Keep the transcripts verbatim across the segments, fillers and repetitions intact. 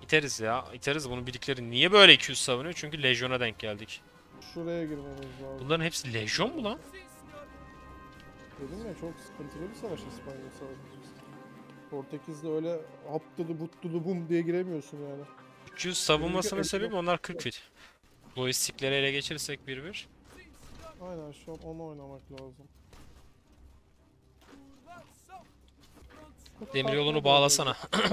İteriz ya. İteriz bunun birlikleri. Niye böyle iki yüz savunuyor? Çünkü Legion'a denk geldik. Şuraya girmemiz lazım. Bunların hepsi Legion mu lan? Dedim ya çok sıkıntılı bir savaş İspanya savaşı. Portekiz'de öyle haptılı buttılı bum diye giremiyorsun yani. iki yüz savunmasının Önümüzdeki sebebi onlar kırk fit. Lojistikleri ele geçirirsek bir bir. Aynen şu an onu oynamak lazım. Demir yolunu bağlasana.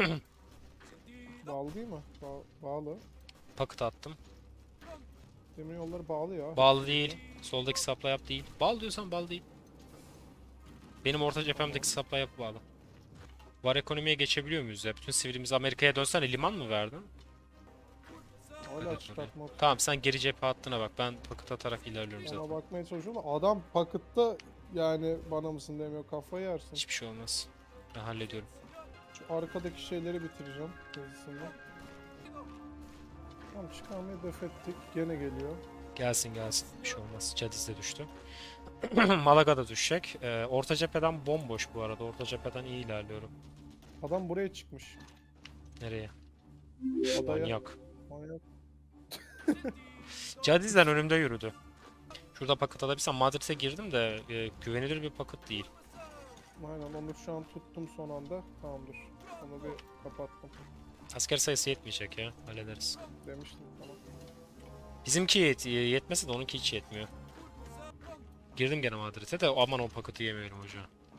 Bağlı değil mi? Ba bağlı. Paket attım. Demir yolları bağlı ya. Bağlı değil. Soldaki supply yap değil. Bağlı diyorsan bağlı değil. Benim orta cephemdeki supply yap bağlı. Var ekonomiye geçebiliyor muyuz ya? Bütün sivilimizi Amerika'ya dönsene, liman mı verdin? Hala Evet, çıkartmak. Tamam, sen geri cephe hattına bak. Ben paket atarak ilerliyorum Ona zaten. bakmaya çalışıyorum da adam pakıtta yani bana mısın demiyor, kafayı yersin. Hiçbir şey olmaz. Ben hallediyorum. Şu arkadaki şeyleri bitireceğim hızlısında. Tamam, çıkarmayı def ettik. Gene geliyor. Gelsin gelsin. Bir şey olmaz. Cadiz de düştü. Malaga da düşecek. Ee, orta cepheden bomboş bu arada. Orta cepheden iyi ilerliyorum. Adam buraya çıkmış. Nereye? Adaya. Manyak. Manyak. Cadiz'den önümde yürüdü. Şurada paket alabilsem. Madrid'e girdim de e, güvenilir bir paket değil. Aynen, onu şu an tuttum son anda. Tamamdır. Onu bir kapattım. Asker sayısı yetmeyecek ya. Hallederiz. Demiştim tamam. Bizimki yet yetmese de onunki hiç yetmiyor. Girdim gene Madrid'e de aman o paketi yemeyelim hoca.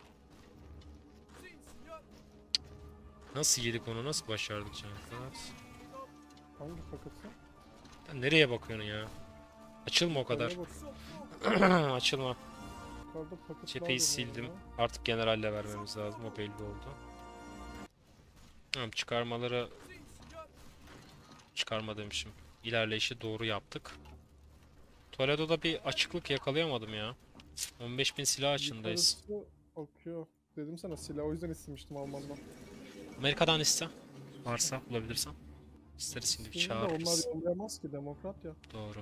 Nasıl yedik onu? Nasıl başardık canım? Hangi paketi? Sen nereye bakıyorsun ya? Açılma o kadar. Yukarıda Açılma. paket Cepheyi lazım sildim. yani. Artık generalle vermemiz lazım. O belli oldu. Tamam, çıkarmaları çıkarma demişim. İlerleyişi doğru yaptık. Toledo'da bir açıklık yakalayamadım ya. on beş bin silah açındayız. Yukarısı akıyor. Dedim sana, silah o yüzden istemiştim Alman'dan. Amerika'dan iste. Varsa bulabilirsem. İsteriz şimdi, bir Şimdi de çağırırız. onlar yollayamaz ki, demokrat ya. Doğru.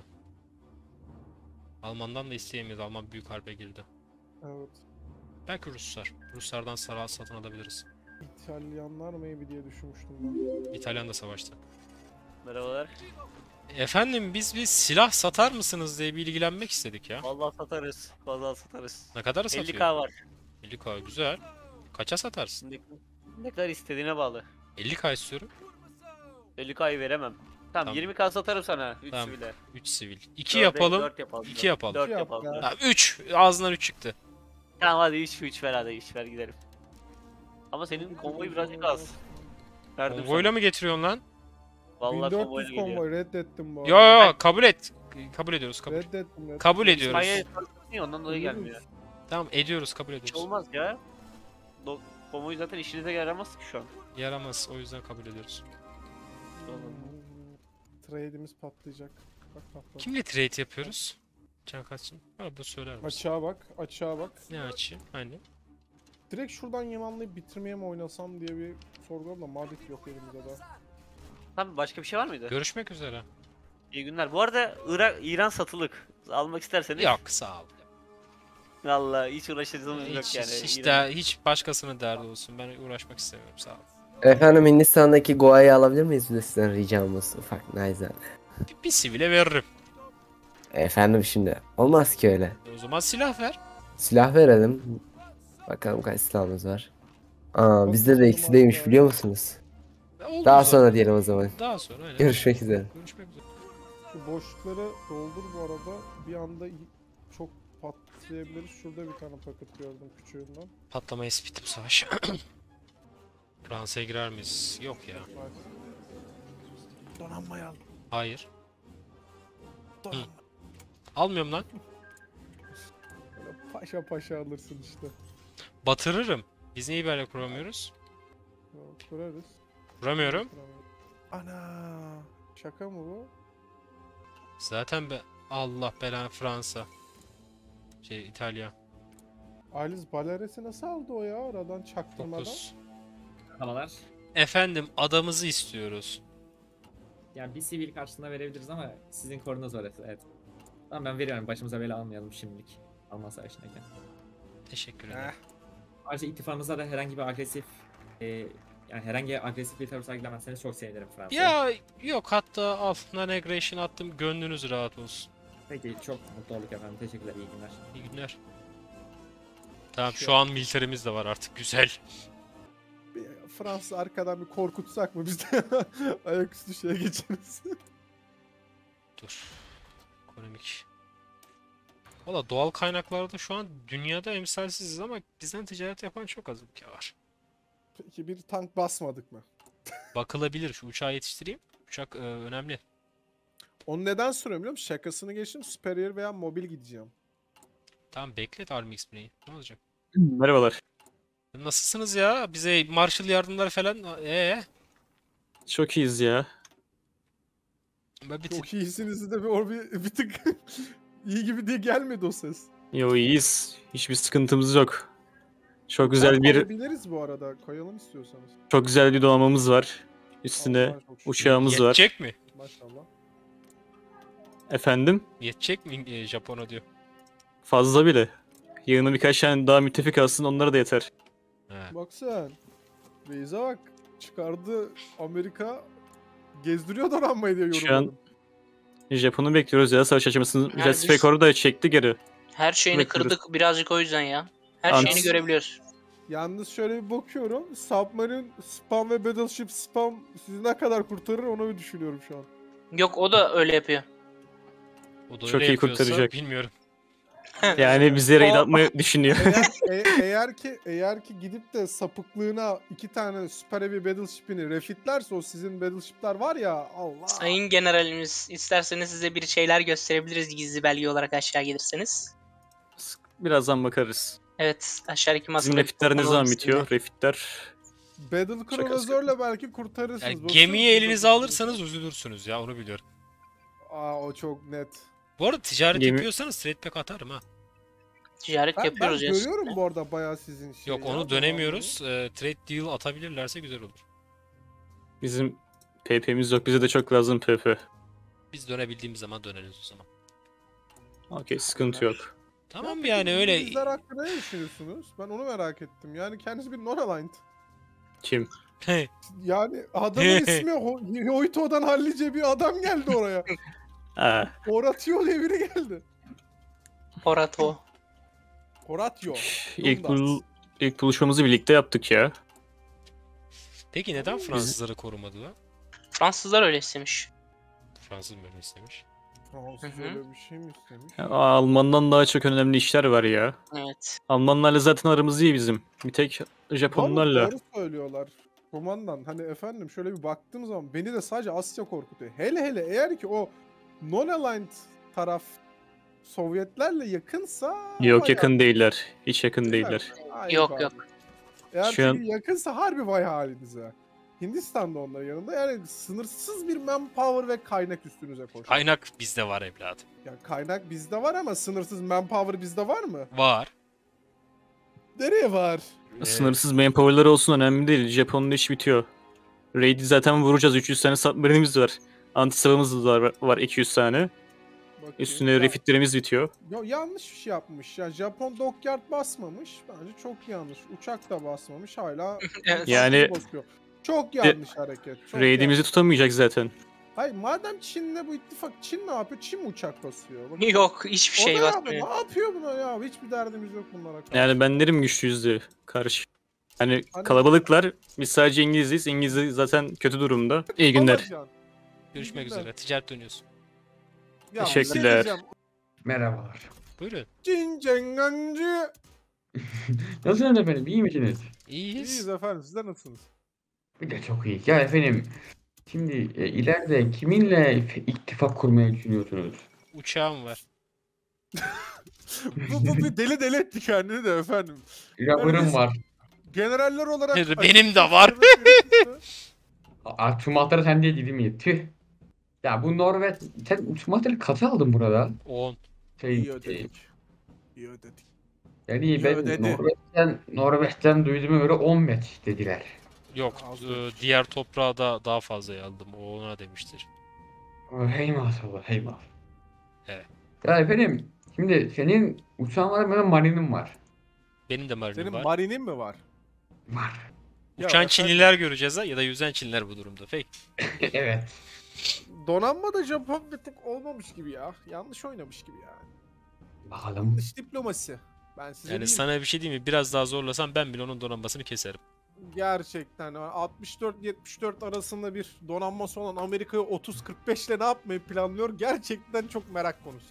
Alman'dan da isteyemeyiz. Alman büyük harbe girdi. Evet. Belki Ruslar. Ruslardan saray satın alabiliriz. İtalyanlar maybe diye düşünmüştüm ben. İtalyan da savaştı. Merhabalar. Efendim, biz bir silah satar mısınız diye bir ilgilenmek istedik ya. Vallahi satarız. Vallahi satarız. Ne kadar satıyor? elli K var. elli K güzel. Kaça satarsın? Ne, ne kadar istediğine bağlı. elli K istiyorum. elli K'yı veremem. Tamam, Tamam. yirmi K satarım sana. üç Tamam. sivile. üç sivil. iki Dörde- yapalım. dört yapalım. iki yapalım. dört İki yap yapalım. ya. dört. Ha, üç. Ağzından üç çıktı. Tamam hadi üç üç ver, hadi üç ver gidelim. Ama senin konvoy birazcık az. Verdim Konvoyla mı getiriyorsun lan? sana. Vallahi konvoyla bin dört yüz geliyor. konvoy reddettim bu Yo arada. yo, kabul et. Kabul ediyoruz, kabul. Reddettim, reddettim. Kabul ediyoruz. İspanya'ya niye ondan dolayı Ölürüz. gelmiyor. Tamam, ediyoruz, kabul Hiç ediyoruz. olmaz ya. Do konvoy zaten işinize yaramaz ki şu an. Yaramaz, o yüzden kabul ediyoruz. Hmm, Trade'imiz patlayacak. Bak patladı. Kimle trade yapıyoruz? Can kaçsın? Ha, bu söyler misin? Açığa bak, açığa bak. Ne açı? Hani? Direkt şuradan yamanlayıp bitirmeye mi oynasam diye bir sorguladım da Madrid yok elimizde daha. Tamam, başka bir şey var mıydı? Görüşmek üzere. İyi günler. Bu arada Irak, İran satılık. Almak isterseniz. Yok, sağ ol. Vallahi hiç uğraşacağımız yok Hiç, yani. hiç, hiç, İran- de, hiç başkasının derdi olsun. Ben uğraşmak istemiyorum, sağ ol. Efendim Hindistan'daki Goa'yı alabilir miyiz? Bir de sizden ricamız ufak nayzane. Bir, bir sivile veririm. Efendim şimdi olmaz ki öyle. O zaman silah ver. Silah verelim. Bakalım kaç silahımız var. Aa bizde de eksideymiş biliyor musunuz? Oldu Daha zaten. sonra diyelim o zaman. Daha sonra aynen. Görüşmek üzere. Görüşmek üzere. Şu boşlukları doldur bu arada. Bir anda y- çok patlayabiliriz. Şurada bir tane paket gördüm küçüğünden. Patlama espiti bu savaş. Fransa'ya girer miyiz? Yok ya. Bak. Donanmayı al. Hayır. Donanma. Almıyorum lan. Böyle paşa paşa alırsın işte. Batırırım. Biz niye böyle kuramıyoruz? Ya, kurarız. Kuramıyorum. Ana, şaka mı bu? Zaten be Allah belanı, Fransa. Şey, İtalya. Alice Balares'i nasıl aldı o ya aradan çaktırmadan? dokuz. Havalar. Efendim, adamızı istiyoruz. Yani bir sivil karşılığında verebiliriz ama sizin korunuz orası, evet. Tamam, ben veriyorum, başımıza bela almayalım şimdilik. Alman savaşındayken. Teşekkür ederim. Eh. Ayrıca ittifakımızda da herhangi bir agresif e, Yani herhangi agresif bir tavır sergilemezseniz çok sevinirim Fransa. Ya yok, hatta al. Non-aggression attım. Gönlünüz rahat olsun. Peki çok mutlu olduk efendim. Teşekkürler. İyi günler. İyi günler. Tamam, şu an militerimiz de var artık. Güzel. Bir Fransa arkadan bir korkutsak mı biz de ayaküstü şeye geçeriz. Dur. Ekonomik. Valla doğal kaynaklarda şu an dünyada emsalsiziz ama bizden ticaret yapan çok az ülke var. Peki bir tank basmadık mı? Bakılabilir. Şu uçağı yetiştireyim. Uçak e, önemli. Onu neden soruyorum biliyor musun? Şakasını geçtim. Superior veya mobil gideceğim. Tamam, beklet Army X'ini. Ne olacak? Merhabalar. Nasılsınız ya? Bize Marshall yardımları falan. Ee, Çok iyiyiz ya. ben bir Çok iyisiniz de bir, or bir, bir tık iyi gibi diye gelmedi o ses. Yo iyiyiz. Hiçbir sıkıntımız yok. Çok Uçak güzel bir koyabiliriz bu arada. Koyalım istiyorsanız. çok güzel bir donanmamız var. Üstüne Allah çok şükür. uçağımız var. yetecek mi? Maşallah. Efendim? Yetecek mi e, Japon'a diyor. Fazla bile. Yanına birkaç tane daha müttefik alsın, onlara da yeter. He. Bak sen. Reis'e bak. Çıkardı Amerika. Gezdiriyor donanmayı diye Şu yorumladım. Japon'u bekliyoruz ya, savaş açmasını. Yani Jet biz- Rekor'u da çekti geri. Her şeyini Bekliyoruz. kırdık birazcık o yüzden ya. Her Ant- şeyini görebiliyoruz. Yalnız şöyle bir bakıyorum. Submarine spam ve Battleship spam sizi ne kadar kurtarır onu bir düşünüyorum şu an. Yok o da öyle yapıyor. O da Çok öyle iyi yapıyorsa kurtaracak. bilmiyorum. Yani bize raid O- atmayı düşünüyor. Eğer, e- eğer ki eğer ki gidip de sapıklığına iki tane süper heavy battleship'ini refitlerse o sizin battleship'ler var ya Allah. Sayın Generalimiz isterseniz size bir şeyler gösterebiliriz gizli belge olarak aşağı gelirseniz. Birazdan bakarız. Evet aşağıdaki masada. Bizim bir refitler ne fotoğraf zaman alalım bitiyor? sizinle. Refitler Battle Şaka Cruiser'la belki kurtarırsınız. Yani Bakın, gemiyi burada elinize bir- alırsanız üzülürsünüz ya, onu biliyorum. Aa o çok net. Bu arada ticaret Gemi- yapıyorsanız trade pack atarım ha. Ticaret Ben, ben yapıyoruz ya. görüyorum bu arada bayağı sizin şey. Yok, ya, onu dönemiyoruz. E, trade deal atabilirlerse güzel olur. bizim P P'miz yok. Bize de çok lazım P P. Biz dönebildiğimiz zaman döneriz o zaman. Okey, sıkıntı yok. Tamam peki yani öyle. İngilizler hakkında ne düşünüyorsunuz? Ben onu merak ettim. Yani kendisi bir non-aligned. Kim? Yani adamın ismi Ho- Hoito'dan hallice bir adam geldi oraya. Aa, Horatio diye biri geldi. Horato. Horatio. ilk, Dundas. bul ilk buluşmamızı birlikte yaptık ya. Peki neden Fransızları korumadılar? Fransızlar öyle istemiş. Fransız böyle istemiş. Fransız Hı hı. öyle bir şey mi istemiş? Ya, Alman'dan daha çok önemli işler var ya. Evet. Almanlarla zaten aramız iyi bizim. Bir tek Vallahi Japonlarla. doğru söylüyorlar. Kumandan hani efendim şöyle bir baktığım zaman beni de sadece Asya korkutuyor. Hele hele eğer ki o non-aligned taraf Sovyetlerle yakınsa... Yok, vay yakın abi. değiller. Hiç yakın değiller. Ay Yok, abi. yok. Eğer Şu an- ki yakınsa harbi vay halinize. Hindistan da onların yanında yani sınırsız bir manpower ve kaynak üstünüze koşuyor. Kaynak bizde var evladım. Ya kaynak bizde var ama sınırsız manpower bizde var mı? Var. Nereye var? Ee, Sınırsız manpower'ları olsun, önemli değil. Japon'un iş bitiyor. Raid'i zaten vuracağız. üç yüz tane submarine'imiz var. Anti-savımız da var, var iki yüz tane. Bakayım. Üstüne Ya- refitlerimiz bitiyor. Ya yanlış bir şey yapmış ya. Japon dockyard basmamış. Bence çok yanlış. Uçak da basmamış. Hala Evet. Yani- basıyor. Çok yanlış hareket. Çok Raid'imizi yanlış. tutamayacak zaten. Hayır madem Çin'le bu ittifak Çin ne yapıyor? Çin mi uçak basıyor? Bak, Yok hiçbir o şey da ya, basmıyor. ne yapıyor buna ya? Hiçbir derdimiz yok bunlara karşı. Yani ben derim güçlüyüz diye karşı. Hani Hani- kalabalıklar, biz sadece İngiliziz. İngiliz zaten kötü durumda. İyi günler. Babacan, Görüşmek günler. üzere. Ticaret dönüyorsun. ya Teşekkürler. ne diyeceğim? Merhabalar. Buyurun. Çin cengancı. Nasılsınız efendim? İyi misiniz? İyiyiz. İyiyiz efendim. Sizler nasılsınız? Bir de çok iyi. Ya efendim, şimdi e, ileride kiminle if- ittifak kurmayı düşünüyorsunuz? Uçağım var. bu, bu bir deli deli etti kendini de efendim. Rubber'ım biz- var. Generaller olarak... Evet, benim de var. Aa, Sumatra sende değil mi? Tüh. Ya bu Norveç... Sen Sumatra'yı kaça aldın burada? on. Şey, İyi e, ödedik. İyi ödedik. yani iyi ben ödedi. Norveç'ten, Norveç'ten duyduğuma göre on metre dediler. Yok. Az e, önce. diğer toprağa da daha fazla aldım. O ona demiştir. Aa, Hey maşallah, hey maşallah. Evet. Ya efendim, şimdi senin uçağın var, benim marinim var. Benim de marinim Senin var. marinin mi var? Var. Ya Uçan efendim, Çinliler göreceğiz ha ya da yüzen Çinliler bu durumda. Fake. Evet. donanma da Japon bir tık olmamış gibi ya. Yanlış oynamış gibi yani. Bakalım. Dış diplomasi. Ben size Yani diyeyim. sana bir şey diyeyim mi? Biraz daha zorlasam ben bile onun donanmasını keserim. Gerçekten altmış dört yetmiş dört arasında bir donanması olan Amerika'yı otuz kırk beş ile ne yapmayı planlıyor? Gerçekten çok merak konusu.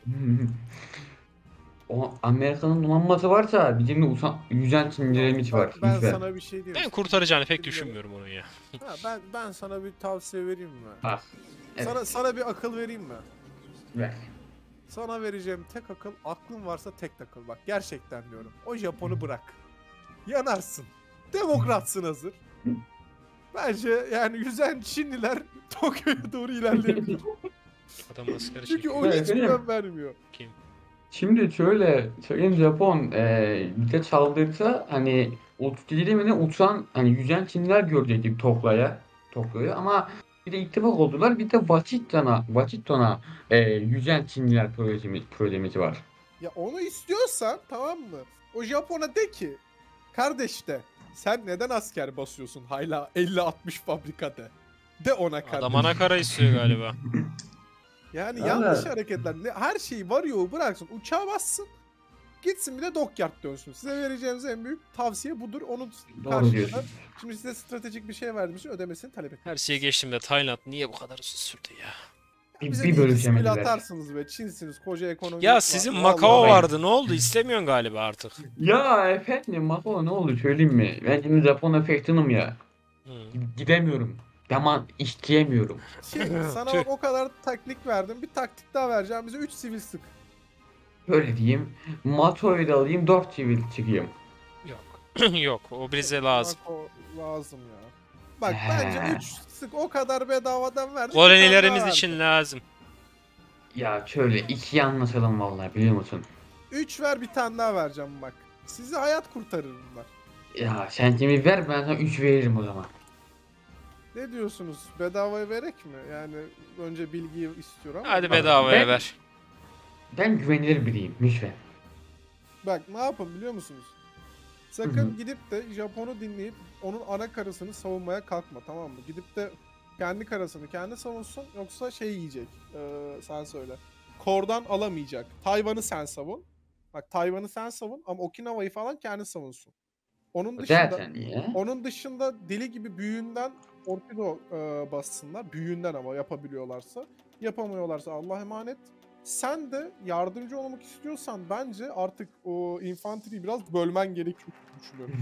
O Amerika'nın donanması varsa bizim de uçan, yüzen Çinlilerimiz var. Bak, ben Lütfen. sana bir şey diyeyim. Ben kurtaracağını pek düşünmüyorum onun ya. Ha, ben ben sana bir tavsiye vereyim mi? Ah, evet. Sana sana bir akıl vereyim mi? Ver. Sana vereceğim tek akıl, aklın varsa tek akıl. Bak gerçekten diyorum. O Japon'u bırak. Yanarsın. Demokratsın hazır. Bence yani yüzen Çinliler Tokyo'ya doğru ilerleyebilir. Adam askeri Çünkü çekiyor. o Evet, hiç öyle güven vermiyor. Kim? Şimdi şöyle söyleyeyim, Japon e, bize çaldırsa hani otuz yedi mi ne uçan hani yüzen Çinliler görecektik Tokyo'ya. Tokyo'yu ama bir de ittifak oldular. Bir de Washington'a Washington'a e, yüzen Çinliler projemiz, projemiz var. Ya onu istiyorsan tamam mı? O Japon'a de ki kardeş de sen neden asker basıyorsun hala elli altmış fabrikada? De ona kardeş. Adam ana kara istiyor galiba. Yani Evet. yanlış hareketler. Ne, her şeyi var yoğu bıraksın. Uçağa bassın. Gitsin bir de dockyard dönsün. Size vereceğimiz en büyük tavsiye budur. Onun Doğru karşılığında diyorsun. şimdi size stratejik bir şey verdiğimiz için ödemesini talep etmek. Her şeye geçtim de Tayland niye bu kadar uzun sürdü ya? Bir, Bize bir bir bölü bölüşemediler. atarsınız be. Çinsiniz. Koca ekonomi. Ya var. sizin Vallahi Macao ben- vardı ne oldu? İstemiyorsun galiba artık. Ya efendim Macao ne oldu söyleyeyim mi? Ben şimdi Japon efektinim ya. Hı. Gidemiyorum. Ama isteyemiyorum. Şey, sana Tüh. bak o kadar taktik verdim. Bir taktik daha vereceğim. Bize üç sivil sık. Böyle diyeyim. Mato'yu da alayım, dört sivil çıkayım. Yok. Yok o bize lazım. Bak o lazım ya. Bak He. bence üç sık o kadar bedavadan verdik. Kolonilerimiz için lazım. Ya şöyle ikiye anlaşalım vallahi biliyor musun? üç ver bir tane daha vereceğim bak. Sizi hayat kurtarır bunlar. Ya sen kimi ver ben sana üç veririm o zaman. Ne diyorsunuz? Bedavaya verek mi? Yani önce bilgiyi istiyor ama. Hadi Bak, bedavaya ben- ver. Ben güvenilir biriyim lütfen. Bak ne yapın biliyor musunuz? Sakın Hı hı. gidip de Japon'u dinleyip onun ana karasını savunmaya kalkma, tamam mı? Gidip de kendi karasını kendi savunsun, yoksa şey yiyecek. Ee, sen söyle. Kordan alamayacak. Tayvan'ı sen savun. Bak Tayvan'ı sen savun ama Okinawa'yı falan kendi savunsun. Onun dışında Zaten ya. onun dışında deli gibi büyüğünden torpido e, bassınlar. Büyüğünden ama yapabiliyorlarsa. Yapamıyorlarsa Allah'a emanet. Sen de yardımcı olmak istiyorsan bence artık o infanteriyi biraz bölmen gerekiyor düşünüyorum.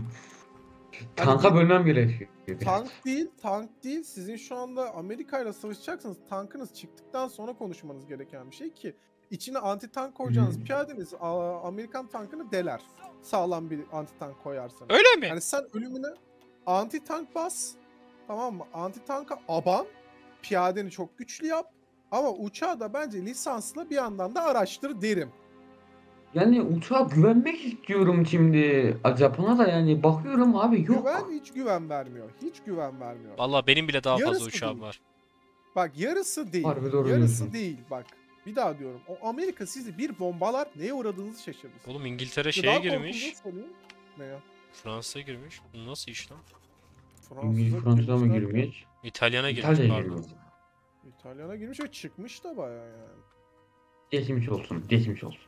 Tanka bölmem gerekiyor. biraz. Tank değil, tank değil. Sizin şu anda Amerika ile savaşacaksınız. Tankınız çıktıktan sonra konuşmanız gereken bir şey ki içine anti tank koyacağınız Hmm. piyadeniz a- Amerikan tankını deler. Sağlam bir anti tank koyarsanız. Öyle mi? Yani sen ölümüne anti tank bas. Tamam mı? Anti tanka aban. Piyadeni çok güçlü yap. Ama uçağı da bence lisansla bir yandan da araştır derim. Yani uçağa güvenmek istiyorum şimdi. Japon'a da yani bakıyorum abi yok. Güven hiç güven vermiyor. Hiç güven vermiyor. Vallahi benim bile daha fazla Yarısı uçağım değil. var. Bak yarısı değil. Harbi doğru yarısı diyorsun. değil bak. Bir daha diyorum. O Amerika sizi bir bombalar neye uğradığınızı şaşırırsınız. Oğlum İngiltere Ve şeye daha girmiş. korkuncu söyleyeyim. Ne ya? Fransa'ya girmiş. Bu nasıl iş lan? İngiliz Fransa'da mı girmişler. girmiş? İtalyana girmiş İtalya'ya pardon. girmiş. İtalyana girmiş ve çıkmış da bayağı yani. Geçmiş olsun, geçmiş olsun.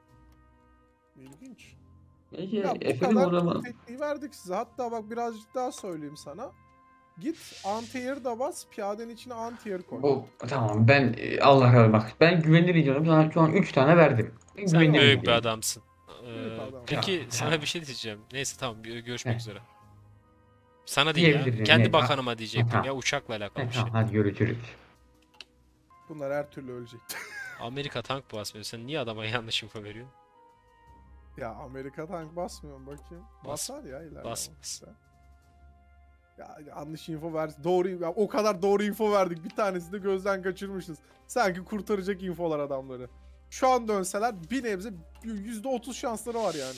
İlginç. Peki Ya bu efendim kadar o zaman. tekniği verdik size. Hatta bak birazcık daha söyleyeyim sana. Git anti-air da bas. Piyadenin içine anti-air koy. Bu tamam ben e, Allah razı bak ben güvenilir diyorum sana şu an üç tane verdim. Ben Sen güvenilir büyük bir diyorum. adamsın. Ee, Büyük adam. peki Ya, sana ya. bir şey diyeceğim. Neyse tamam gö- görüşmek Heh. üzere. Sana değil ya. Diyebilirim, Kendi evet. bakanıma diyecektim Tamam. ya uçakla alakalı He, bir şey. tamam hadi görüşürüz. Bunlar her türlü ölecek. Amerika tank basmıyor. Sen niye adama yanlış info veriyorsun? Ya Amerika tank basmıyor mu bakayım. Bas- Basar ya ileride. basmaz. ama. Ya yanlış info ver. Doğru ya, o kadar doğru info verdik. Bir tanesi de gözden kaçırmışız. Sanki kurtaracak infolar adamları. Şu an dönseler bir nebze yüzde otuz şansları var yani.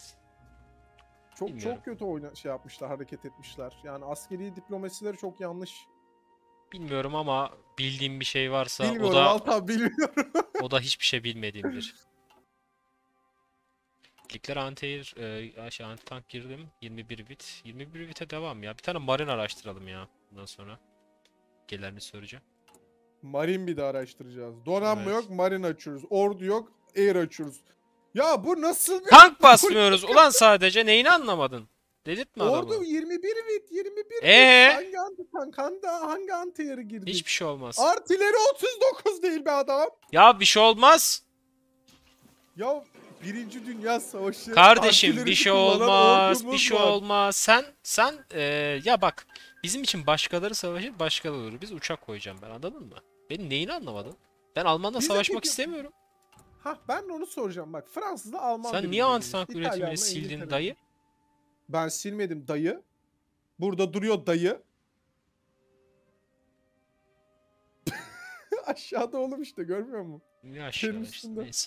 Çok Bilmiyorum. çok kötü oyna şey yapmışlar, hareket etmişler. Yani askeri diplomasileri çok yanlış. Bilmiyorum ama bildiğim bir şey varsa Bilmiyorum, o da Altan bilmiyorum. o da hiçbir şey bilmediğimdir. bitlikler anti-air, e, aşağı anti-tank girdim. yirmi bir bit. yirmi bir bite devam ya. Bir tane marin araştıralım ya bundan sonra. Gelerini soracağım. Marin bir de araştıracağız. Donanma Evet. yok, marin açıyoruz. Ordu yok, air açıyoruz. Ya bu nasıl bir Tank basmıyoruz ulan sadece. Neyini anlamadın? Dedirtme adamı. ordu? yirmi bir bit, yirmi bir Ee? bit. Hangi anti tank, hangi, hangi anti air'ı girdik? Hiçbir şey olmaz. Artileri otuz dokuz değil be adam. Ya bir şey olmaz. Ya Birinci Dünya Savaşı. Kardeşim bir artilerisi şey kullanan olmaz. ordumuz Bir şey var. olmaz. Sen sen e, ya bak bizim için başkaları savaşır başkaları olur. Biz uçak koyacağım ben anladın mı? Benim neyini anlamadın? Ben Almanla Biz de savaşmak peki- istemiyorum. Hah ben de onu soracağım bak. Fransız'la Alman Sen birbirine niye girmiş. anti-tank İtalyanla üretimini sildin İngiltere. dayı? Ben silmedim dayı. Burada duruyor dayı. Aşağıda oğlum işte görmüyor musun? Ne aşağıda işte üstünde. neyse.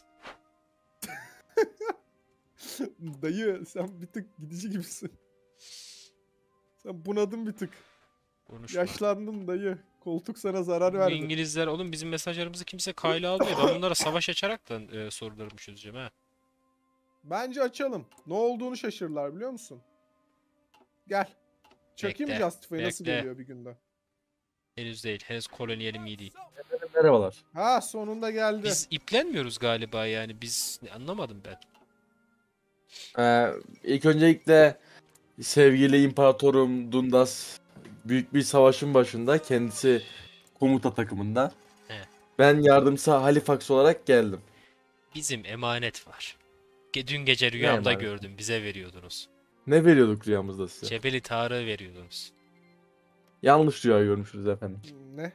Dayı sen bir tık gidici gibisin. Sen bunadın bir tık. Konuşma. Yaşlandın dayı. Koltuk sana zarar Bu verdi. İngilizler oğlum bizim mesajlarımızı kimse kayla almıyor. Ben bunlara savaş açaraktan e, sorularımı çözeceğim ha. Bence açalım. Ne olduğunu şaşırırlar biliyor musun? Gel. Çakayım mı Bekle, Justify nasıl bekle. geliyor bir günde? Henüz değil. Henüz koloniyelim iyi değil. Merhabalar. Ha sonunda geldi. Biz iplenmiyoruz galiba yani. Biz anlamadım ben. Ee, ilk öncelikle sevgili İmparatorum Dundas büyük bir savaşın başında kendisi komuta takımında. He. Ben yardımcısı Halifax olarak geldim. Bizim emanet var. Ge- Dün gece rüyamda emanet? gördüm. Bize veriyordunuz. Ne veriyorduk rüyamızda size? Cebeli Tarık'ı veriyordunuz. Yanlış rüya görmüşüz efendim. Ne?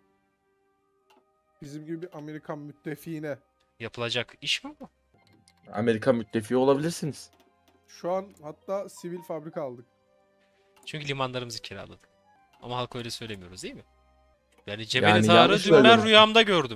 Bizim gibi bir Amerikan müttefiğine. Yapılacak iş mi bu? Amerika müttefiği olabilirsiniz. Şu an hatta sivil fabrika aldık. Çünkü limanlarımızı kiraladık. Ama halka öyle söylemiyoruz değil mi? Yani Cebeli Yani Tarık'ı yanlış dün ben söyledim. rüyamda gördüm.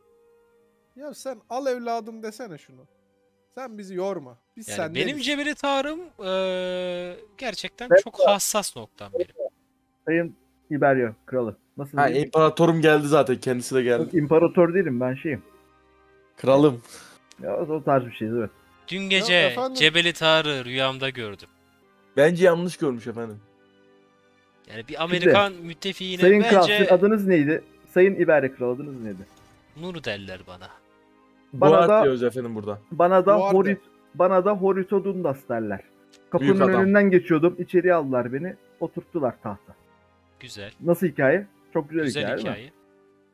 Ya sen al evladım desene şunu. Sen bizi yorma. Biz Yani sen benim Cebeli Tarık'ım eee, gerçekten çok hassas noktam benim. Sayın İberya kralı. Nasıl Ha, diyeyim? İmparatorum geldi zaten, kendisi de geldi. Yok, imparator değilim ben şeyim. Kralım. Ya o, o tarz bir şey evet. Dün gece efendim? Cebeli Tarık'ı rüyamda gördüm. Bence yanlış görmüş efendim. Yani bir Amerikan müttefiğine Sayın kral bence sizin adınız neydi? Sayın İberya kral adınız neydi? Nur derler bana. Bana Boğaz da diyoruz efendim burada. bana da Duvarda. Horit bana da Horito Dundas derler. Kapının Büyük adam. önünden geçiyordum. İçeriye aldılar beni. Oturttular tahta. Güzel. Nasıl hikaye? Çok güzel, Güzel hikaye, değil mi? hikaye.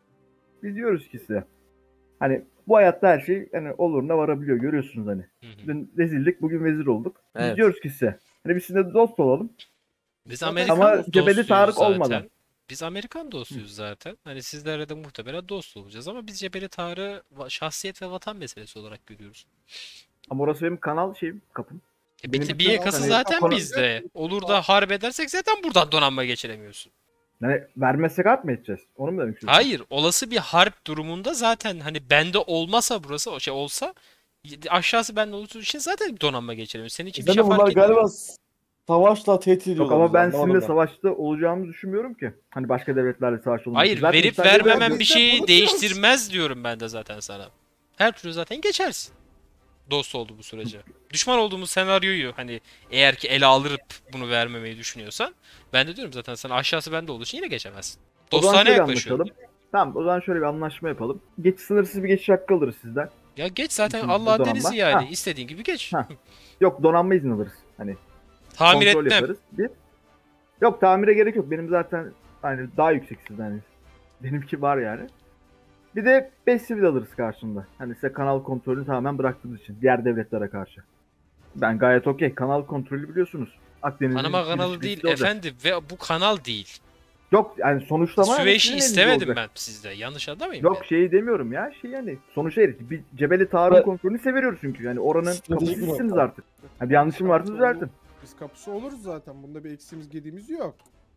Biz diyoruz ki size. Hani bu hayatta her şey hani oluruna varabiliyor. Görüyorsunuz hani. Hı hı. Dün rezillik, bugün vezir olduk. Biz Evet. diyoruz ki size. Hani biz sizinle dost olalım. Biz Ama Amerikan Cebeli dostuyuz Tarık zaten. olmadan. Biz Amerikan dostuyuz zaten. Hani sizlerle de muhtemelen dost olacağız ama biz Cebeli Tarık'ı va- şahsiyet ve vatan meselesi olarak görüyoruz. Ama orası benim kanal şeyim, kapım. E Benim bir, bir bütün yakası hani- zaten Konu- bizde. Olur da harp edersek zaten buradan donanma geçiremiyorsun. Yani vermezsek harp mı edeceğiz? Onu mu demek istiyorsun? Hayır, olası bir harp durumunda zaten hani bende olmasa burası o şey olsa aşağısı bende olduğu için zaten donanma geçiremiyorsun. Senin için bir şey Efendim fark bunlar etmiyor. galiba savaşla tehdit Yok ediyorlar. ama bizi, ben anlamadım sizinle ben. savaşta olacağımızı düşünmüyorum ki. Hani başka devletlerle savaş olmak. Hayır, Zaten verip sadece vermemen ben- bir Biz de şeyi bunu değiştirmez diyorum ben de zaten sana. Her türlü zaten geçersin. Dost oldu bu sürece. Düşman olduğumuz senaryoyu hani eğer ki ele alırıp bunu vermemeyi düşünüyorsan ben de diyorum zaten sen aşağısı bende olduğu için yine geçemezsin. O zaman Dostane şöyle yaklaşıyorum. anlaşalım. Tamam o zaman şöyle bir anlaşma yapalım. Geç sınırsız bir geçiş hakkı alırız sizden. Ya geç zaten İkinci Allah donanma. denizi yani. Ha. İstediğin gibi geç. Ha. Yok donanma izni alırız. Hani Tamir kontrol etmem. yaparız. Bir. Yok tamire gerek yok. Benim zaten hani daha yüksek sizden. Hani. Benimki var yani. Bir de beş sivil alırız karşında. Hani size kanal kontrolünü tamamen bıraktığımız için. Diğer devletlere karşı. Ben gayet okey. Kanal kontrolü biliyorsunuz. Akdeniz'in Panama giriş kanalı çıkışı değil olacak. efendim ve bu kanal değil. Yok yani sonuçlama... Süveyş'i sizin elinizde istemedim olacak. ben sizde. Yanlış anlamayın Yok beni. şey demiyorum ya. Şey yani sonuçta erik. Bir Cebeli Tarık'ın Evet. kontrolünü seviyoruz çünkü. Yani oranın Stratejik kapısısınız nokta. artık. Ha, bir yanlışım varsa düzeltin. Biz kapısı oluruz zaten. Bunda bir eksiğimiz gediğimiz yok.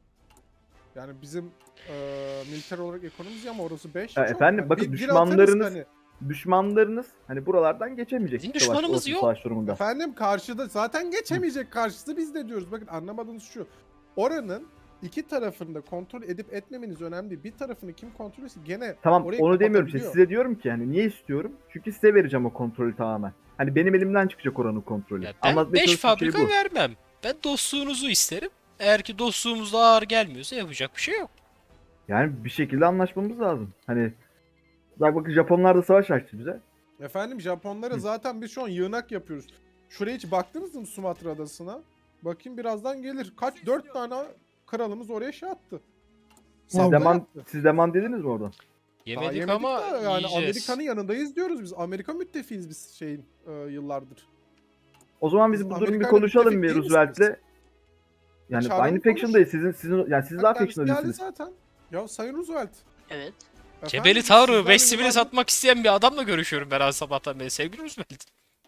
Yani bizim eee militer olarak ekonomimiz ama orası beş. Ya efendim, bakın düşmanlarınız- Hani. Düşmanlarınız hani buralardan geçemeyecek. Bizim savaş- düşmanımız olası yok. Savaş durumunda. Efendim karşıda zaten geçemeyecek karşısı biz de diyoruz. Bakın anlamadığınız şu. Oranın iki tarafını da kontrol edip etmemeniz önemli değil. Bir tarafını kim kontrol etse gene Tamam orayı onu demiyorum. Işte kapatabiliyor. size diyorum ki hani niye istiyorum? Çünkü size vereceğim o kontrolü tamamen. Hani benim elimden çıkacak oranın kontrolü. Ya ben Anlatmaya beş çalıştığım şey fabrika bu. vermem. Ben dostluğunuzu isterim. Eğer ki dostluğumuz da ağır gelmiyorsa yapacak bir şey yok. Yani bir şekilde anlaşmamız lazım. Hani bak bakın Japonlar da savaş açtı bize. Efendim Japonlara zaten biz şu an yığınak yapıyoruz. Şuraya hiç baktınız mı Sumatra adasına? Bakayım birazdan gelir. Kaç? Dört tane kralımız oraya şey attı. Siz Saldırı deman, yaptı. siz deman dediniz mi oradan? Daha Yemedik yemedik ama de yani yiyeceğiz. Amerika'nın yanındayız diyoruz biz. Amerika müttefiyiz biz şeyin e, yıllardır. O zaman biz Biz bu durumu bir Amerika'yla konuşalım müttefik bir değil misiniz? Roosevelt'le. Yani Çağırın aynı konuş. faction'dayız. Sizin sizin yani siz daha Bak kendisi faction'da geldi değilsiniz. zaten. Ya Sayın Roosevelt. Evet. Efendim, Cebeli biz Tarık'ı sizden beş sivili yıllardır- satmak isteyen bir adamla görüşüyorum ben az sabahtan beri. Sevgili Roosevelt.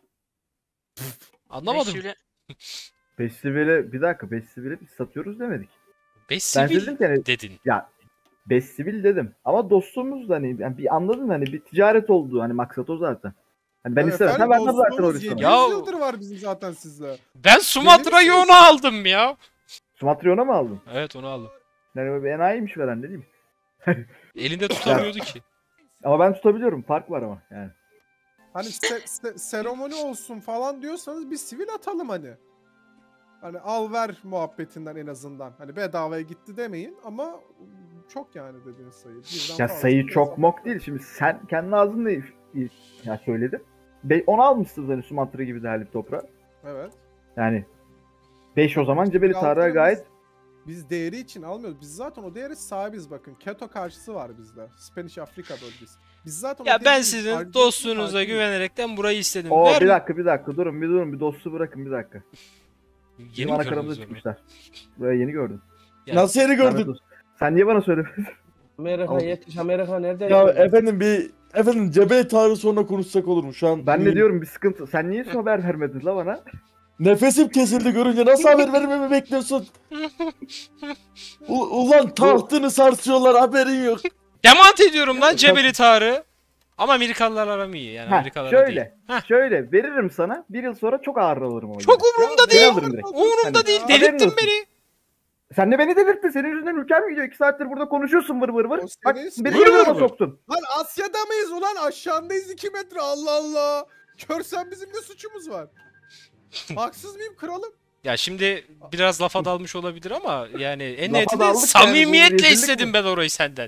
Anlamadım. Beş beş sivile bir dakika beş sivile biz satıyoruz demedik. beş Ben sivil dedim ki hani dedin. ya beş sivil dedim. Ama dostluğumuz da hani yani bir anladın mı hani bir ticaret oldu hani maksat o zaten. Hani ben Ya istemem. efendim, Ben zaten dostluğumuz orayı yedi yüz sana. Ya- yıldır var bizim zaten sizle. Ben Sumatra'yı misiniz? onu aldım ya. Sumatrion'a mı aldın? Evet onu aldım. Yani bir enayiymiş veren ne diyeyim. Elinde tutamıyordu ki. Ama ben tutabiliyorum. Fark var ama yani. Hani se- se- seremoni olsun falan diyorsanız bir sivil atalım hani. Hani al ver muhabbetinden en azından. Hani bedavaya gitti demeyin ama çok yani dediğiniz sayı. Birden Ya fazla sayı biraz çok fazla. mok değil. Şimdi sen kendi ağzınla ya söyledin. Be- onu almışsınız hani Sumatra gibi değerli bir toprağı. Evet. Yani beş o zaman Cebeli Bir Tarık'a altına gayet Biz, biz değeri için almıyoruz. Biz zaten o değeri sahibiz bakın. Keto karşısı var bizde. Spanish Afrika bölgesi. Biz zaten o Ya ben değerin sizin ayrıcalıklı dostluğunuza sahibiyiz. güvenerekten burayı istedim. o Ver bir mi? dakika bir dakika durun bir durun bir dostu bırakın bir dakika. Yeni Bizim mi ana gördünüz karamıza onu? çıkmışlar. Buraya yeni gördüm. Yani- Nasıl yeri gördün? Lanet olsun. Sen niye bana söylemedin? Amerika Al. yetiş Amerika nerede? Ya efendim bir efendim Cebeli Tarık sonra konuşsak olur mu? Şu an Ben ne diyorum bir sıkıntı. Sen niye hiç haber vermedin la bana? Nefesim kesildi görünce nasıl haber vermemi bekliyorsun? U- ulan tahtını sarsıyorlar haberin yok. Demant ediyorum lan Cebeli Tarık'ı. Ama Amerikalılar aram iyi yani Ha, Amerikalılar şöyle. değil. Heh. Şöyle veririm sana. Bir yıl sonra çok ağır alırım o Çok yüzden. umurumda Ya, değil. Geri alırım direkt. Umurumda Hani- değil. Ya, Delirttin haberin olsun. beni. Sen de beni delirttin. Senin yüzünden ülkem gidiyor. İki saattir burada konuşuyorsun vır vır vır. O Bak senin- beni Vır niye vır duruma vır. soktun? Lan Asya'da mıyız ulan? Aşağındayız iki metre. Allah Allah. Körsen bizim ne suçumuz var? Haksız mıyım kralım? Ya şimdi biraz lafa dalmış olabilir ama yani en Lafa niyetinde daldık yani, bu samimiyetle rezillik istedim mi? ben orayı senden.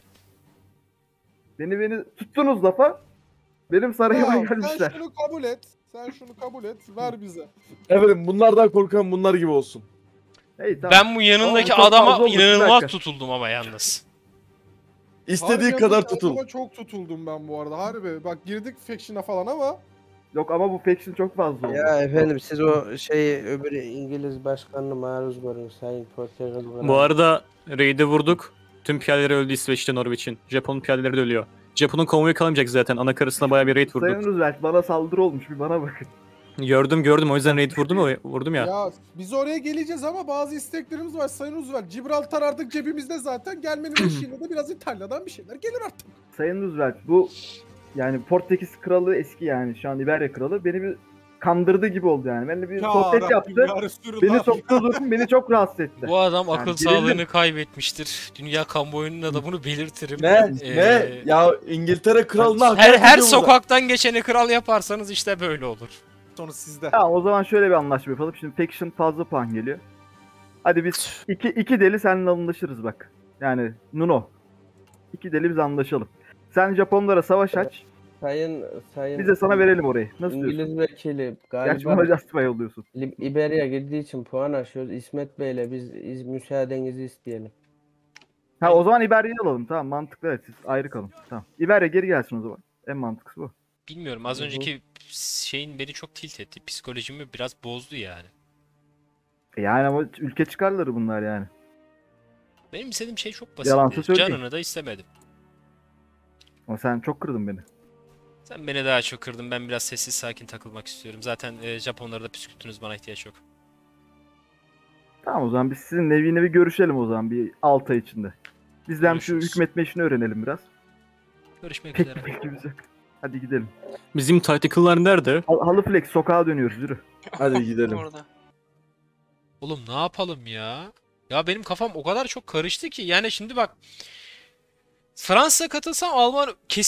Beni beni tuttunuz lafa. Benim sarayıma Ya, sen gelmişler. şunu kabul et. Sen şunu kabul et. Ver bize. Efendim bunlardan korkan bunlar gibi olsun. Hey, tamam. Ben bu yanındaki Tamam, çok fazla adama oldu, bir inanılmaz dakika. tutuldum ama yalnız. İstediği Harbi kadar yanındaki tutun. adama çok tutuldum ben bu arada. Harbi. Bak girdik faction'a falan ama. Yok ama bu faction çok fazla oldu. Ya efendim siz o şey öbür İngiliz başkanını maruz görün Sayın Portekiz. Bu arada raid'i vurduk. Tüm piyadeleri öldü İsveç'te Norveç'in. Japon piyadeleri de ölüyor. Japon'un konvoyu kalmayacak zaten. Ana karısına bayağı bir raid Sayın vurduk. Roosevelt bana saldırı olmuş bir bana bakın. Gördüm gördüm o yüzden raid vurdum, o- vurdum ya. Ya biz oraya geleceğiz ama bazı isteklerimiz var Sayın Roosevelt. Gibraltar artık cebimizde zaten. Gelmenin eşiğinde de biraz İtalya'dan bir şeyler gelir artık. Sayın Roosevelt bu yani Portekiz kralı eski yani şu an İberya kralı beni bir kandırdı gibi oldu yani. Benimle bir sohbet yaptı. Beni soktuğu durum beni çok rahatsız etti. Bu adam Yani akıl gerildim. sağlığını kaybetmiştir. Dünya kamuoyuna da bunu belirtirim. Ne? Ee, Ne? Ya İngiltere kralına Her hakaret her ediyor burada. sokaktan geçeni kral yaparsanız işte böyle olur. Sonra sizde. Tamam o zaman şöyle bir anlaşma yapalım. Şimdi faction fazla puan geliyor. Hadi biz iki, iki deli seninle anlaşırız bak. Yani Nuno. İki deli biz anlaşalım. Sen Japonlara savaş aç. Sayın Sayın Biz de sana verelim orayı. Nasıl diyorsun? İngiliz vekili Gerçi galiba bana justify oluyorsun. Lib- İberya girdiği için puan aşıyoruz. İsmet Bey'le biz iz- müsaadenizi isteyelim. Ha o zaman İberya'yı alalım. Tamam mantıklı evet siz ayrı kalın. Tamam. İberya geri gelsin o zaman. En mantıklısı bu. Bilmiyorum az Hı hı. önceki şeyin beni çok tilt etti. Psikolojimi biraz bozdu yani. E Yani ama ülke çıkarları bunlar yani. Benim istediğim şey çok Yalansa basit. söyleyeyim. Canını da istemedim. Ama sen çok kırdın beni. Sen beni daha çok kırdın. Ben biraz sessiz sakin takılmak istiyorum. Zaten e, Japonları da püskürttünüz, bana ihtiyaç yok. Tamam o zaman biz sizinle yine bir görüşelim o zaman bir altı ay içinde. Biz de hem şu Görüşürüz. hükmetme işini öğrenelim biraz. Görüşmek Peki üzere. peki güzel. Hadi gidelim. Bizim tactical'lar nerede? Hal- Halı flex sokağa dönüyoruz yürü. Hadi gidelim. Orada. Oğlum ne yapalım ya? Ya benim kafam o kadar çok karıştı ki. Yani şimdi bak. Fransa katılsam Alman kesin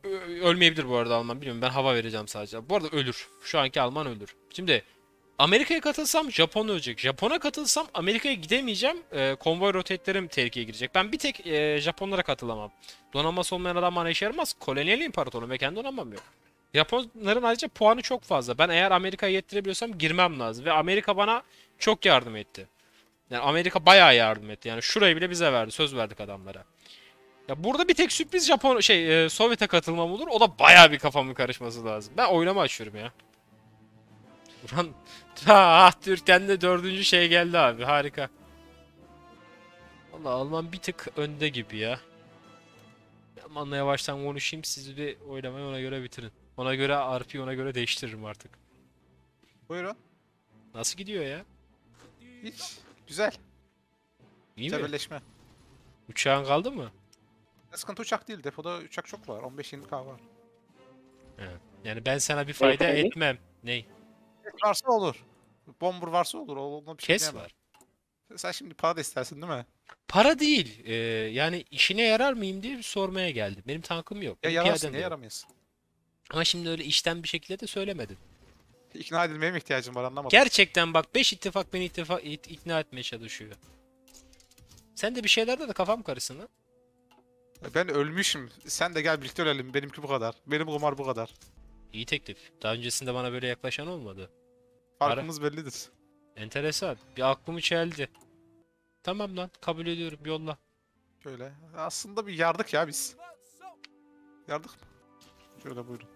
Ö- Ölmeyebilir bu arada Alman, bilmiyorum, ben hava vereceğim sadece. Bu arada ölür. Şu anki Alman ölür. Şimdi Amerika'ya katılsam Japon ölecek. Japon'a katılsam Amerika'ya gidemeyeceğim. Ee, konvoy rotate'lerim tehlikeye girecek. Ben bir tek e, Japonlara katılamam. Donanması olmayan adam bana işe yaramaz. Kolonyal imparatorluğum ve kendi donanmam yok. Japonların ayrıca puanı çok fazla. Ben eğer Amerika'ya yettirebiliyorsam girmem lazım. Ve Amerika bana çok yardım etti. Yani Amerika bayağı yardım etti. Yani şurayı bile bize verdi. Söz verdik adamlara. Ya burada bir tek sürpriz Japon şey e, Sovyet'e katılmam olur. O da bayağı bir kafamın karışması lazım. Ben oylama açıyorum ya. Ulan ah Türkiye'nin de dördüncü şey geldi abi. Harika. Vallahi Alman bir tık önde gibi ya. Almanla yavaştan konuşayım. Siz bir oylamayı ona göre bitirin. Ona göre R P ona göre değiştiririm artık. Buyurun. Nasıl gidiyor ya? Hiç. Güzel. İyi mi? Cebelleşme. Uçağın kaldı mı? Sıkıntı uçak değil. Depoda uçak çok var. on beş yirmi K var. He. Yani ben sana bir fayda Efendim? etmem. Ney? Varsa olur. Bomber varsa olur. Ona bir şey Kes diyemem. var. Sen şimdi para da istersin değil mi? Para değil. Ee, yani işine yarar mıyım diye bir sormaya geldim. Benim tankım yok. Ya benim yararsın piyadem de ya yok. yaramayasın. Ama şimdi öyle işten bir şekilde de söylemedin. İkna edilmeye mi ihtiyacım var anlamadım. Gerçekten bak beş ittifak beni ittifak, it- ikna etmeye çalışıyor. Sen de bir şeylerde de kafam karışsın lan. Ben ölmüşüm. Sen de gel birlikte ölelim. Benimki bu kadar. Benim kumar bu kadar. İyi teklif. Daha öncesinde bana böyle yaklaşan olmadı. Farkımız bellidir. Enteresan. Bir aklımı çeldi. Tamam lan kabul ediyorum yolla. Şöyle. Aslında bir yardık ya biz. Yardık mı? Şöyle buyurun.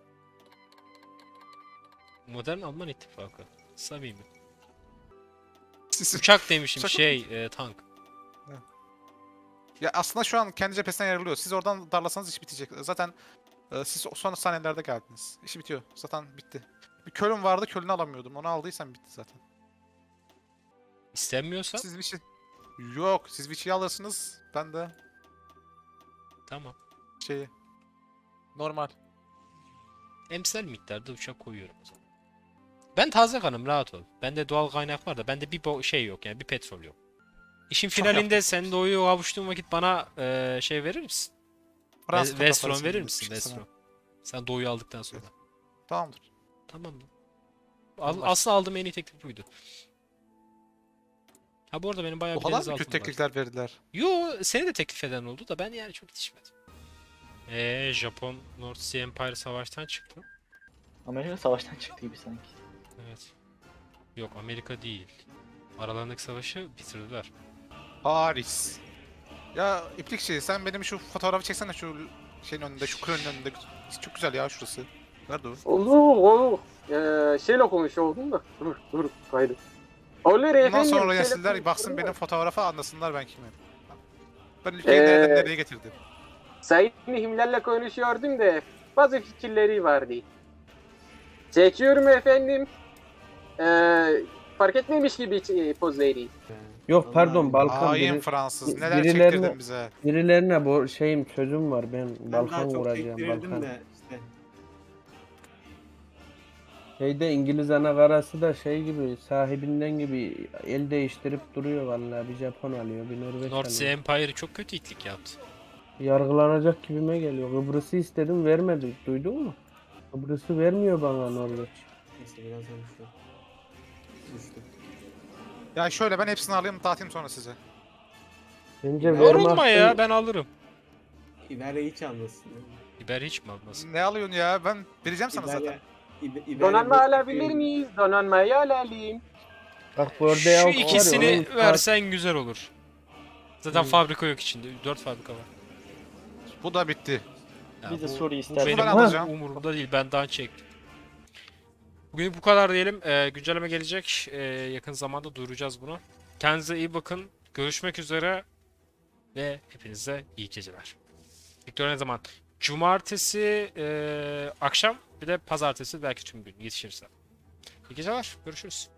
Modern Alman ittifakı. Samimi. Siz- Uçak demişim Uçak- şey e, tank. Ya aslında şu an kendi cephesinden yarılıyor. Siz oradan darlasanız iş bitecek. Zaten e, siz son saniyelerde geldiniz. İşi bitiyor. Zaten bitti. Bir Köln vardı. Köln'ü alamıyordum. Onu aldıysam bitti zaten. İstenmiyorsa Siz bir şey... Yok. Siz bir şey alırsınız. Ben de tamam. şeyi... Normal. Emsal miktarda uçak koyuyorum o zaman. Ben taze kanım rahat ol. Bende doğal kaynak var da bende bir bo- şey yok yani bir petrol yok. İşin Çok finalinde yaptık. sen doğuyu kavuştuğun vakit bana e, şey verir misin? Fransız Ve- Vestron fotoğrafı verir resim misin yapmıştık sana. Vestron? Sen doğuyu aldıktan sonra. Tamamdır. Tamam mı? Al, Anlaştık. aslında aldığım en iyi teklif buydu. Ha bu arada benim bayağı O bir kadar mı denizaltım kötü var. teklifler verdiler? Yo seni de teklif eden oldu da ben yani çok yetişmedim. Eee Japon North Sea Empire savaştan çıktı. Amerika savaştan çıktı gibi sanki. Evet. Yok Amerika değil. Aralarındaki savaşı bitirdiler. Paris. Ya iplik şey sen benim şu fotoğrafı çeksene şu şeyin önünde, şu kırın önünde. Çok güzel ya şurası. Nerede o? Olur olur. Ee, şeyle konuşuyordum da. Dur dur kaydı. Olur Bundan efendim. sonra şeyle nesiller baksın konuşuyorum benim da. fotoğrafa anlasınlar ben kimim. Ben ülkeyi Ee, nereden nereye getirdim. Sayın Himler'le konuşuyordum da bazı fikirleri vardı. Çekiyorum efendim. Ee, fark etmemiş gibi e, poz vereyim. Yok pardon Balkan Hain biri- Fransız neler birilerine- çektirdin bize. Birilerine bu şeyim sözüm var ben Ben daha Balkan çok kuracağım çektirirdim Balkan. de işte. Şeyde İngiliz anakarası da şey gibi sahibinden gibi el değiştirip duruyor vallahi bir Japon alıyor bir Norveç North Sea alıyor. Empire çok kötü itlik yaptı. Yargılanacak gibime geliyor. Kıbrıs'ı istedim vermedi. Duydun mu? Kıbrıs'ı vermiyor bana Norveç. Neyse biraz düştü. Düştü. Ya şöyle ben hepsini alayım dağıtayım sonra size. Bence Yorulma ya Wehrmacht'ın- ben alırım. İberya hiç almasın. Biber hiç mi almasın? Ne alıyorsun ya? Ben vereceğim sana İberya, zaten. İbe- İberya Donanma bu- alabilir miyiz? Donanmayı alalım. Bak bu orada Şu yok var ya, ikisini onun versen güzel olur. Zaten Hı. fabrika yok içinde. Dört fabrika var. Bu da bitti. Ya Bir de bu- soru bu ister. benim Ben alacağım. umurumda değil. Ben daha çektim. Bugün bu kadar diyelim. Ee, güncelleme gelecek. Ee, yakın zamanda duyuracağız bunu. Kendinize iyi bakın. Görüşmek üzere. Ve hepinize iyi geceler. Victor ne zaman? Cumartesi ee, akşam bir de pazartesi belki tüm gün yetişirse. İyi geceler. Görüşürüz.